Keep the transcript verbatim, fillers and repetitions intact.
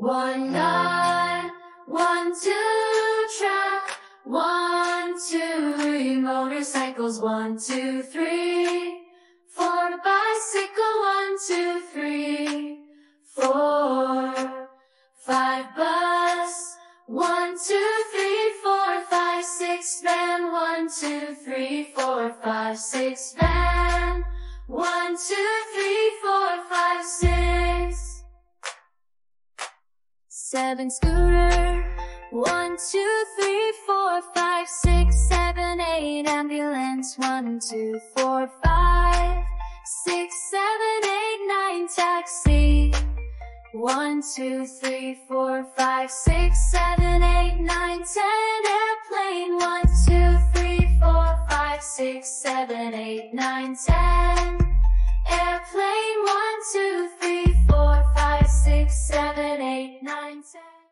One gun, one two truck, one two three motorcycles, one two three four bicycle, one two three four five bus, one two three four five six van, one two three four five six van, one two three four five six. Seven scooter, one, two, three, four, five, six, seven, eight ambulance, one, two, four, five, six, seven, eight, nine taxi, one, two, three, four, five, six, seven, eight, nine, ten airplane, one, two, three, four, five, six, seven, eight, nine, ten airplane, one, two, three, four, five, six, seven, eight, nine, ten.